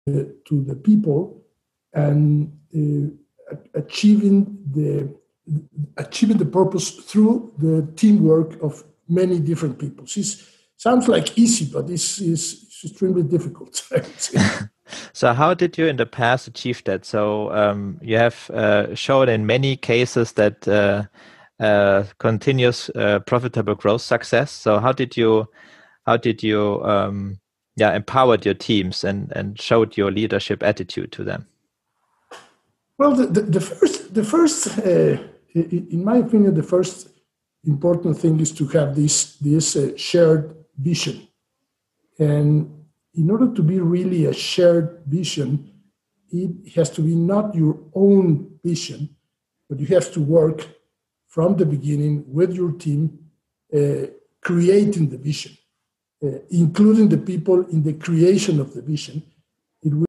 to the people and achieving the purpose through the teamwork of many different people. It sounds like easy, but this is extremely difficult. So how did you in the past achieve that? So you have shown in many cases that continuous profitable growth success. So how did you empowered your teams and showed your leadership attitude to them? Well, the first in my opinion, the first important thing is to have this shared vision. And in order to be really a shared vision, it has to be not your own vision, but you have to work from the beginning with your team, creating the vision, including the people in the creation of the vision.